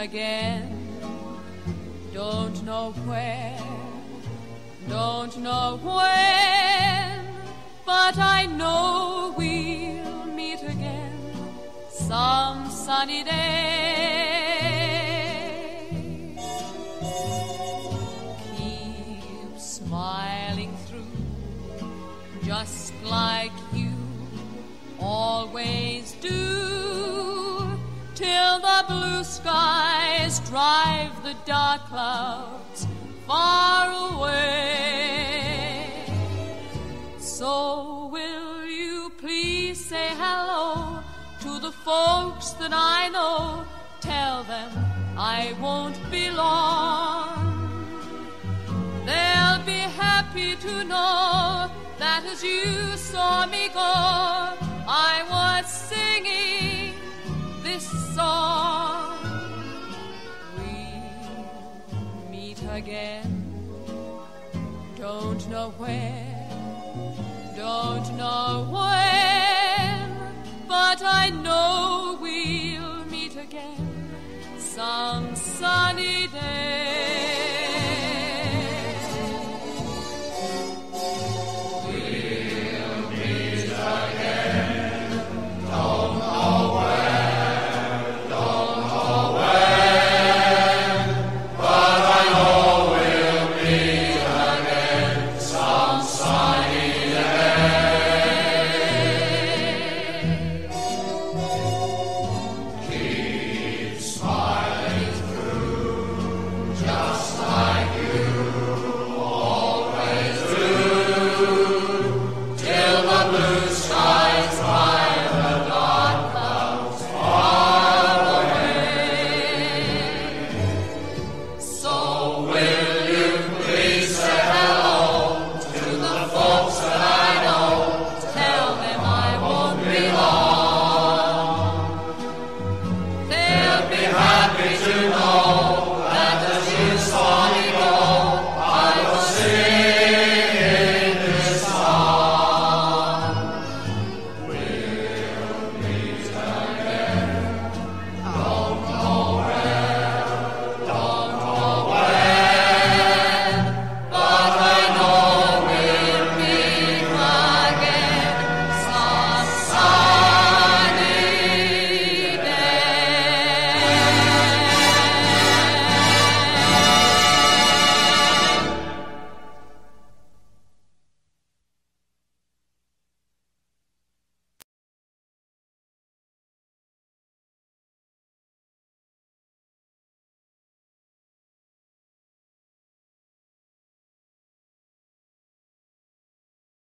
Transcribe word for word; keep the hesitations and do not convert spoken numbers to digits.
again. Don't know where, don't know when, but I know we'll meet again some sunny day. Keep smiling through, just like you always do, till the blue skies drive the dark clouds far away. So will you please say hello to the folks that I know? Tell them I won't be long. They'll be happy to know that as you saw me go, I was singing this song. We'll meet again, don't know where, don't know when, but I know